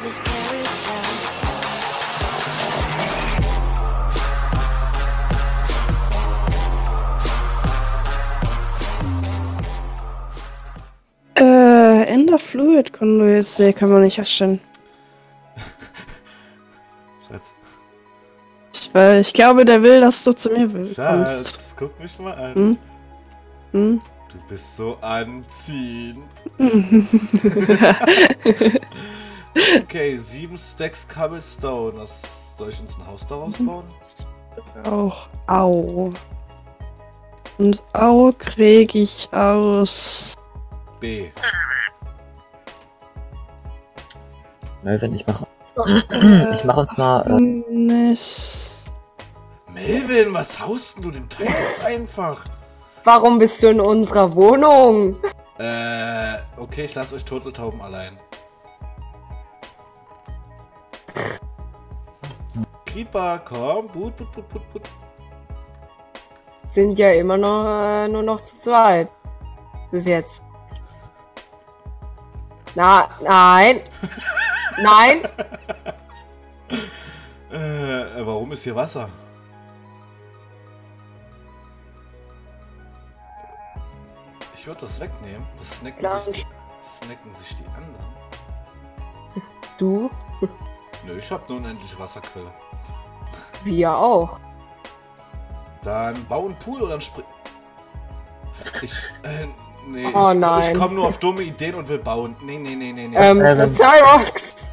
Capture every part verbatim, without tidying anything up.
Äh, Ender Fluid Conduit kann man nicht erstellen. Schatz. Ich, weil ich glaube, der will, dass du zu mir willst. Schatz, guck mich mal an. Hm? Hm? Du bist so anziehend. Okay, sieben Stacks Cobblestone. Was soll ich uns ein Haus daraus bauen? Auch Au. Und Au kriege ich aus B. Melvin, ich mache ich mach uns mal. Äh, Melvin, was haust denn du dem Teil jetzt einfach? Warum bist du in unserer Wohnung? Äh, okay, ich lasse euch Turteltauben allein. Creeper, komm, put, put, put, put, put. Sind ja immer noch äh, nur noch zu zweit. Bis jetzt. Na, nein. Nein. Äh, warum ist hier Wasser? Ich würde das wegnehmen. Das snacken sich, die, snacken sich die anderen. Du? Nö, ich habe eine unendliche Wasserquelle. Wir auch. Dann bau einen Pool oder ein Spring. Ich, äh, nee, oh, ich, nein. ich komme nur auf dumme Ideen und will bauen. Nee, nee, nee, nee, nee. Ähm, ähm Tyrox.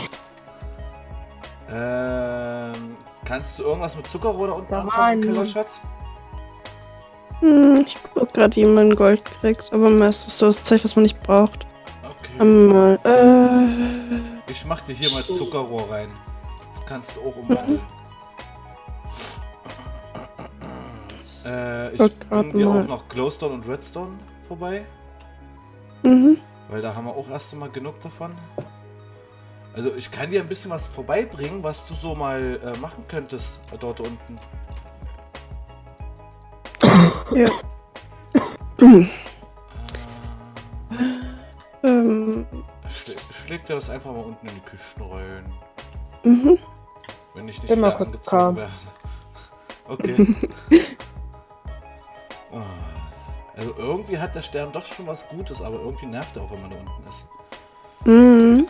ähm, kannst du irgendwas mit Zuckerrohr da unten da anfangen, Kellerschatz? Hm, ich guck gerade, wie man Gold kriegt, aber meistens so das Zeug, was man nicht braucht. Okay. Einmal, äh... Ich mach dir hier mal Zuckerrohr rein. Das kannst du auch umwandeln. Äh, ich bring dir auch noch Glowstone und Redstone vorbei. Mhm. Weil da haben wir auch erst einmal genug davon. Also ich kann dir ein bisschen was vorbeibringen, was du so mal äh, machen könntest dort unten. Ja. äh, ähm. Ich, ich leg dir das einfach mal unten in die Küche rein. Mhm. Wenn ich nicht Bin wieder angezogen werde. Okay. Oh. Also irgendwie hat der Stern doch schon was Gutes, aber irgendwie nervt er auch, wenn man da unten ist. Mhm.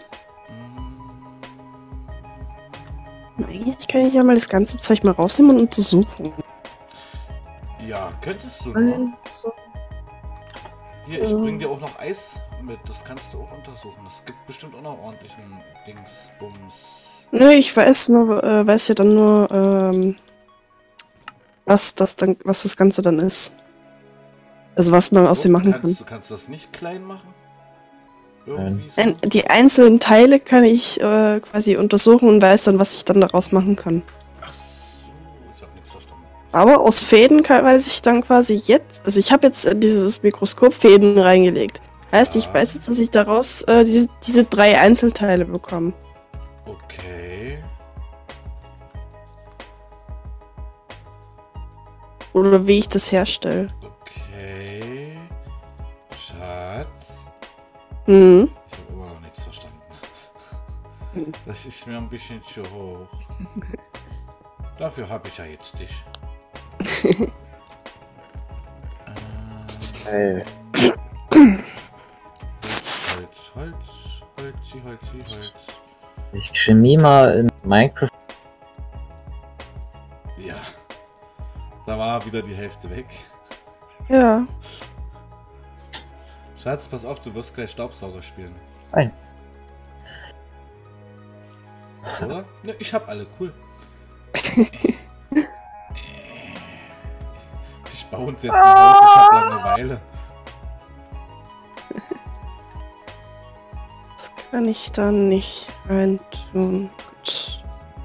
Nein, ich kann ja mal das ganze Zeug mal rausnehmen und untersuchen. Ja, könntest du nur. Also, Hier, ich bring dir auch noch Eis mit, das kannst du auch untersuchen. Es gibt bestimmt auch noch ordentlichen Dingsbums. Nö, ich weiß nur, äh, weiß ja dann nur, ähm, was das dann, was das Ganze dann ist. Also was man so, aus dem machen kannst, kann. Du kannst das nicht klein machen? Irgendwie so? Nein, die einzelnen Teile kann ich äh, quasi untersuchen und weiß dann, was ich dann daraus machen kann. Ach so, ich hab nichts verstanden. Aber aus Fäden kann, weiß ich dann quasi jetzt, also ich habe jetzt äh, dieses Mikroskop Fäden reingelegt. Heißt, ja. Ich weiß jetzt, dass ich daraus äh, diese, diese drei Einzelteile bekomme. Okay. Oder wie ich das herstelle. Okay. Schatz. Mhm. Ich habe immer noch nichts verstanden. Das ist mir ein bisschen zu hoch. Dafür habe ich ja jetzt dich. Hey. Holz, Holz, Holzi, Holzi, Holz. Ich chemie mal in Minecraft. Ja. Da war wieder die Hälfte weg. Ja. Schatz, pass auf, du wirst gleich Staubsauger spielen. Nein. Oder? Ne, ich hab alle, cool. Ich baue uns jetzt ein Haus, ich hab Langeweile. Das kann ich da nicht rein tun. Gut.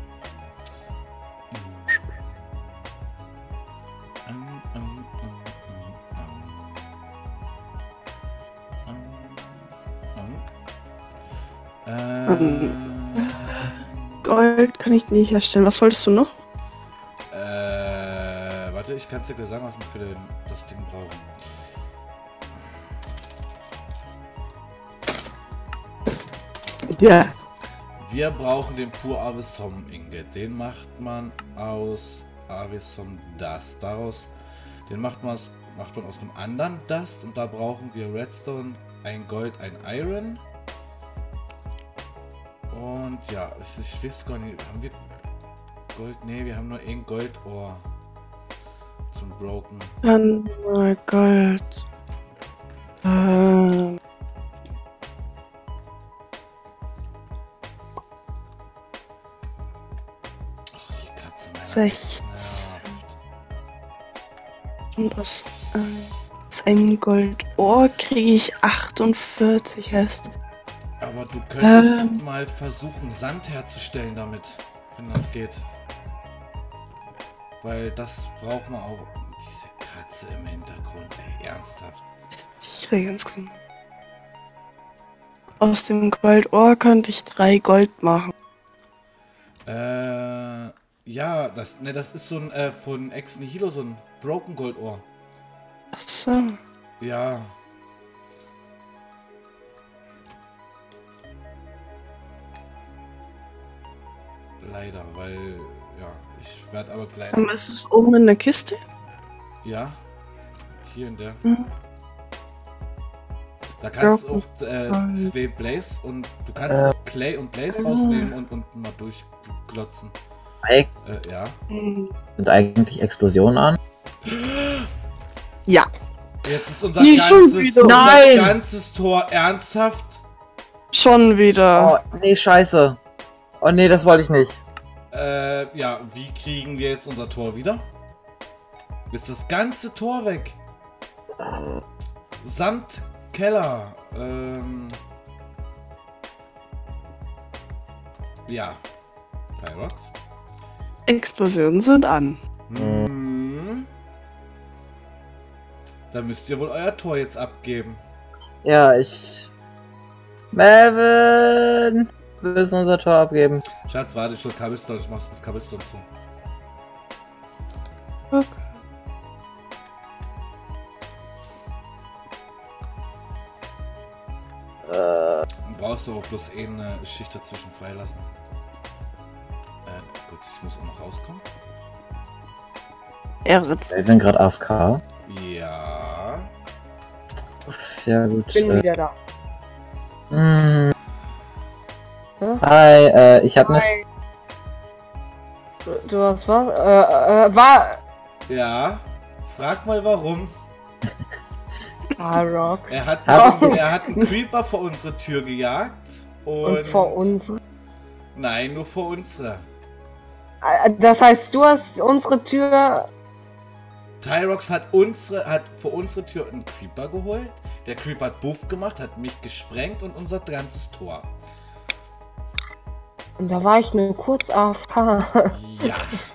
Äh, Gold kann ich nicht herstellen. Was wolltest du noch? Äh, warte, ich kann es dir gleich sagen, was wir für den, das Ding brauchen. Ja. Wir brauchen den Pur Avesom Ingot. Den macht man aus Avesom Dust. Daraus, den macht man aus, macht man aus einem anderen Dust. Und da brauchen wir Redstone, ein Gold, ein Iron. Und ja, ich, ich weiß gar nicht, haben wir Gold? Ne, wir haben nur ein Goldohr zum Broken. Dann mal Gold. Ähm. Ach, die Katze meiner sechzehn. Und aus, äh, aus einem Goldohr kriege ich achtundvierzig heißt. Aber du könntest Ähm. mal versuchen, Sand herzustellen damit, wenn das geht. Weil das braucht man auch. Diese Katze im Hintergrund, ey, ernsthaft. Ich kriege ganz genau. Aus dem Goldohr könnte ich drei Gold machen. Äh, ja, das, ne, das ist so ein, äh, von Ex Nihilo, so ein Broken Goldohr. Achso. Ja. Leider, weil, ja, ich werde aber gleich... Ähm, ist es oben in der Kiste? Ja, hier in der. Mhm. Da kannst du Ja. auch äh, Ähm. zwei Blaze und du kannst Äh. auch Clay und Blaze rausnehmen und, und mal durchglotzen. Eig- Äh, ja. Mhm. Sind eigentlich Explosionen an? Ja. Jetzt ist unser Nicht schon ganzes, wieder. unser Nein! ganzes Tor ernsthaft. Schon wieder. Oh, nee, scheiße. Oh nee, das wollte ich nicht. Äh, ja, wie kriegen wir jetzt unser Tor wieder? Ist das ganze Tor weg. Samt Keller. Ähm. Ja. Tyrox. Explosionen sind an. Hm. Da müsst ihr wohl euer Tor jetzt abgeben. Ja, ich... Melvin! Wir müssen unser Tor abgeben. Schatz, warte, ich hol Cobblestone, ich mach's mit Cobblestone zu. Okay. Äh, Dann brauchst du auch bloß eine Schicht dazwischen freilassen. Äh, gut, ich muss auch noch rauskommen. Ehrenvoll. Melvin gerade A F K. Ja. Ja gut. Bin Äh, wieder da. mh. Hä? Hi, äh, ich hab ne... Hi. Du, du hast was? Äh, äh, war. Ja. Frag mal warum. Ah, Rox. Er hat, Hab er hat einen Creeper vor unsere Tür gejagt. Und, Und vor uns. Nein, nur vor unsere. Äh, Das heißt, du hast unsere Tür. Tyrox hat unsere, hat vor unsere Tür einen Creeper geholt. Der Creeper hat Buff gemacht, hat mich gesprengt und unser ganzes Tor. Und da war ich nur kurz A F K. Ja.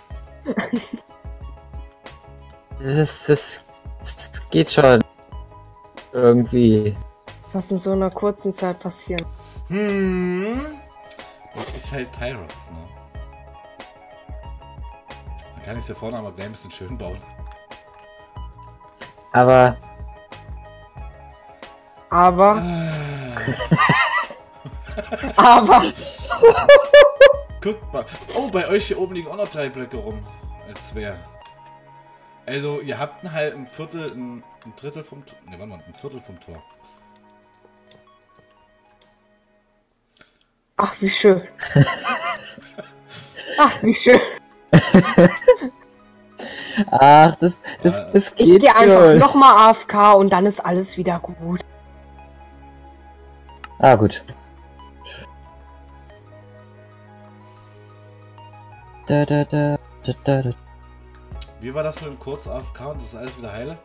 Das, das, das geht schon. Irgendwie. Was in so einer kurzen Zeit passieren. Hm. Das ist halt Tyrox, ne? Dann kann ich hier vorne aber gleich ein bisschen schön bauen. Aber... Aber. Äh, Aber. Guckt mal. Oh, bei euch hier oben liegen auch noch drei Blöcke rum. Als wäre. Also, ihr habt ein halb, ein Viertel, ein, ein Drittel vom Tor. Ne, warte mal, ein Viertel vom Tor. Ach, wie schön. Ach, wie schön. Ach, das, das, Äh, das Ich geht gehe einfach schon. nochmal A F K und dann ist alles wieder gut. Ah, gut. Da, da, da, da, da, da. Wie war das mit dem kurz A F K und das ist alles wieder heile?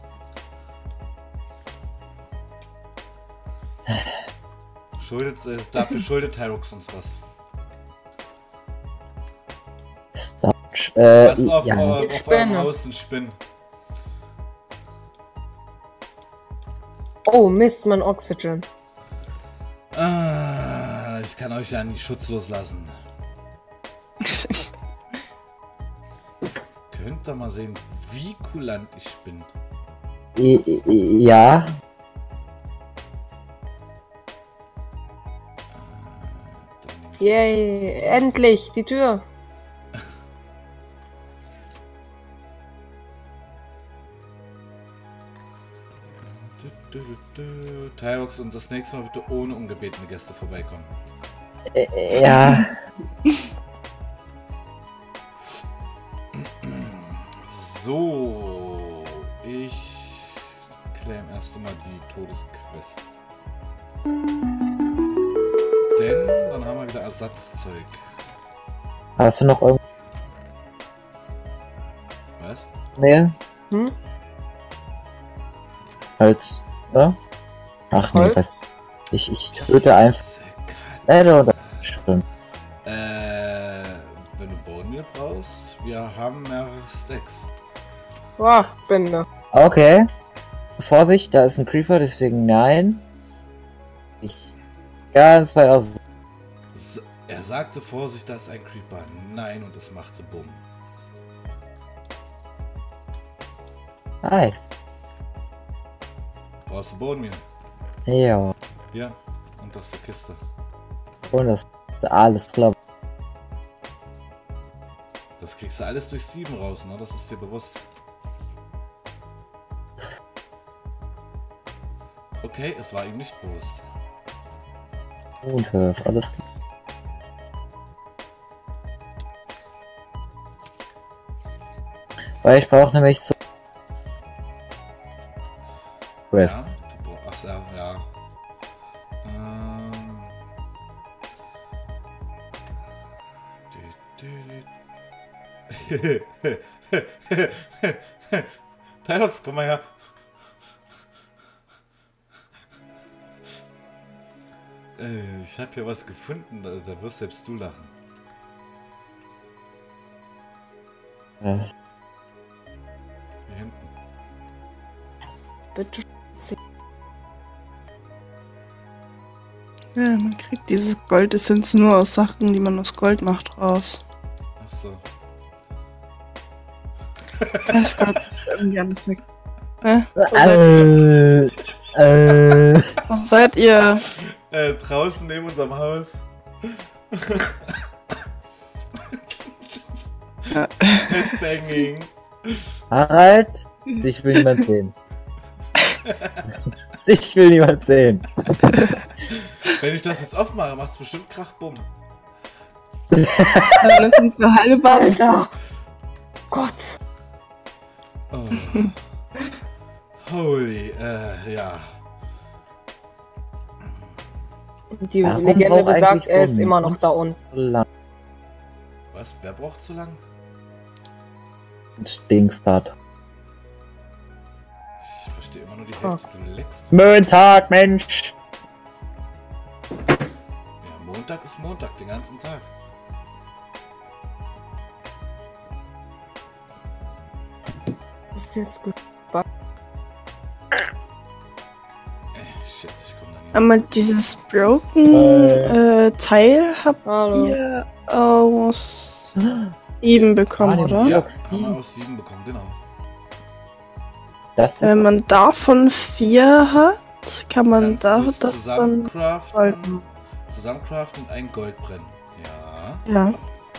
Schuldet, äh, dafür schuldet Tyrox uns was. Starch. Äh, Was auf, ja. auf, auf eurem Spinne. Haus ein Spinn. Oh, Mist, mein Oxygen. Ah, ich kann euch ja nicht schutzlos lassen. Könnt ihr mal sehen, wie kulant ich bin. I- I- Ja. Dann nehme nicht. Yay, endlich, die Tür. Du, du, du. Tyrox, und das nächste Mal bitte ohne ungebetene Gäste vorbeikommen. Äh, ja. So, ich claim erst einmal die Todesquest. Denn dann haben wir wieder Ersatzzeug. Hast du noch irgendwas Was? mehr? Hm? Halt, ja? Ach nee, Holz? was? Ich, ich töte einfach. Äh, oder? Stimmt. Äh, wenn du Bone Meal brauchst, wir haben mehrere Stacks. Ach, Bände. Okay. Vorsicht, da ist ein Creeper, deswegen nein. Ich. Ganz weit aus. S- Er sagte Vorsicht, da ist ein Creeper. Nein, und es machte Bumm. Hi. Brauchst du Bone Meal? Ja. Ja, und das ist die Kiste. Und das ist alles klar. Das kriegst du alles durch sieben raus, ne? Das ist dir bewusst. Okay, es war ihm nicht bewusst. Und Hörf, alles klar. Weil ich brauche nämlich so. Quest. Ja, du brauch- ach ja, ja. Ähm. Du, du, du. Tyrox, komm mal her. Äh, Ich habe hier was gefunden, da, da wirst selbst du lachen. Ja. Hier hinten. Bitte. Ja, man kriegt dieses Goldessenz nur aus Sachen, die man aus Gold macht, raus. Ach so. Das Gold ist irgendwie alles weg. Hä? Äh, äh. Wo seid ihr? Äh, draußen neben unserem Haus. Ja. Headbanging. Harald, dich will niemand sehen. Dich will niemand sehen. Wenn ich das jetzt aufmache, macht's bestimmt Krachbumm. Dann ist unsere halbe Basis. Alter. Gott. Oh. Holy, äh, ja. Die Warum Legende braucht besagt, eigentlich er so ist ein immer noch da unten. Lang Was? Wer braucht zu lang? Stinkstart. Ich verstehe immer nur die Hälfte. Du leckst. Montag, Mensch! Ja, Montag ist Montag, den ganzen Tag. Ist jetzt gut. Äh, shit, ich komm da nicht. Einmal dieses Broken äh, Teil habt Hallo. ihr aus eben bekommen, Ah, oder? den Ja, Dioxin. haben wir aus sieben bekommen, genau. Das ist Wenn man davon vier hat, kann man Kannst da du's das dann zusammencraften, halten. zusammencraften und ein Gold brennen. Ja. Ja.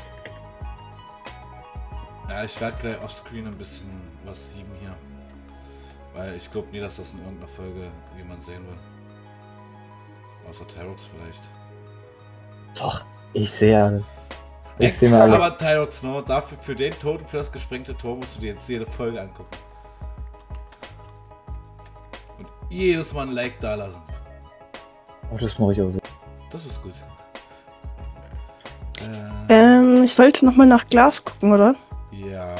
Ja, ich werde gleich offscreen ein bisschen was sieben hier. Weil ich glaube nie, dass das in irgendeiner Folge jemand sehen will. Außer Tyrox vielleicht. doch, ich sehe alles. Ich Extra, sehe mal alles. aber Tyrox, no, dafür, für den Tod und für das gesprengte Tor musst du dir jetzt jede Folge angucken. Und jedes Mal ein Like da lassen. Oh, das mache ich auch so. Das ist gut. Äh, Ähm, ich sollte nochmal nach Glas gucken, oder? ja.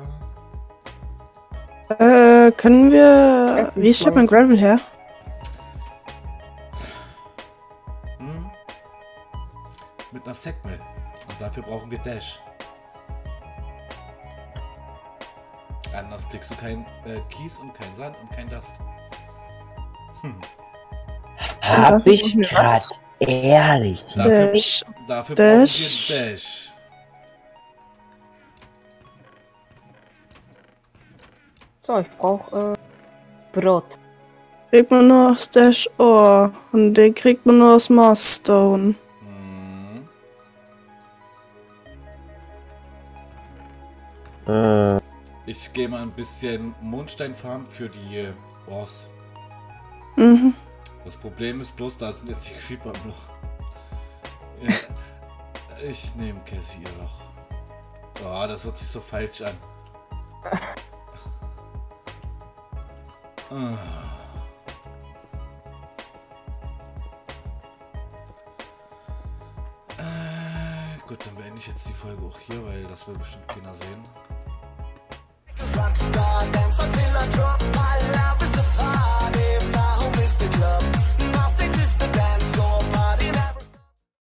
Äh, können wir. Essen Wie stellt man Gravel her? Hm? Mit einer Sackmill. Und dafür brauchen wir Dash. Anders kriegst du kein äh, Kies und kein Sand und kein Dust. Hm. Hab dafür ich brauchen wir grad was? ehrlich. Dafür, Dash. dafür Dash. brauchen wir Dash. So, ich brauche äh, Brot. Kriegt man nur aus Dash Ore. Und den kriegt man nur aus Marstone. Hm. Äh, Ich gehe mal ein bisschen Mondstein farmen für die Ors. Mhm. Das Problem ist bloß, da sind jetzt die Creeper noch. Ja, ich nehme Cassie doch. Oh, das hört sich so falsch an. Ah. Äh, gut, dann beende ich jetzt die Folge auch hier, weil das will bestimmt keiner sehen. Rockstar, dance until I drop my love is a fire.